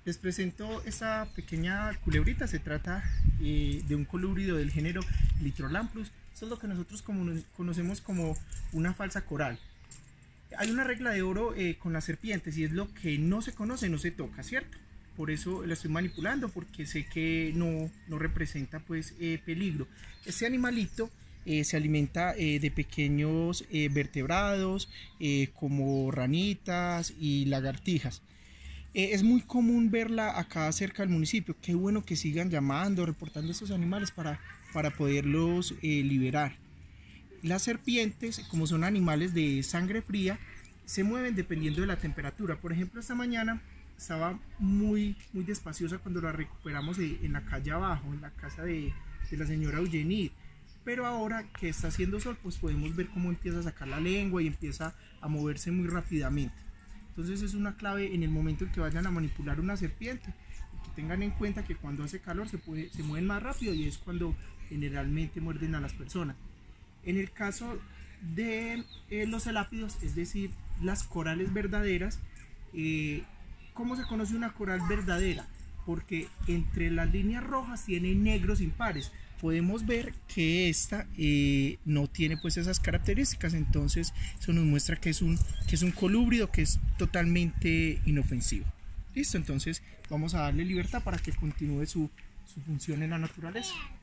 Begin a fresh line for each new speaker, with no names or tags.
Les presento esta pequeña culebrita. Se trata de un colúbrido del género Litrolamprus. Esto es lo que nosotros conocemos como una falsa coral. Hay una regla de oro con las serpientes, y es: lo que no se conoce no se toca, ¿cierto? Por eso la estoy manipulando, porque sé que no representa pues peligro. Este animalito se alimenta de pequeños vertebrados como ranitas y lagartijas. Es muy común verla acá cerca del municipio. Qué bueno que sigan llamando, reportando estos animales para poderlos liberar. Las serpientes, como son animales de sangre fría, se mueven dependiendo de la temperatura. Por ejemplo, esta mañana estaba muy despaciosa cuando la recuperamos en la calle abajo, en la casa de la señora Eugenie. Pero ahora que está haciendo sol, pues podemos ver cómo empieza a sacar la lengua y empieza a moverse muy rápidamente. Entonces es una clave en el momento en que vayan a manipular una serpiente, que tengan en cuenta que cuando hace calor se mueven más rápido, y es cuando generalmente muerden a las personas. En el caso de los celápidos, es decir, las corales verdaderas, ¿cómo se conoce una coral verdadera? Porque entre las líneas rojas tiene negros impares. Podemos ver que esta no tiene pues esas características. Entonces eso nos muestra que es un colúbrido que es totalmente inofensivo. Listo, entonces vamos a darle libertad para que continúe su función en la naturaleza.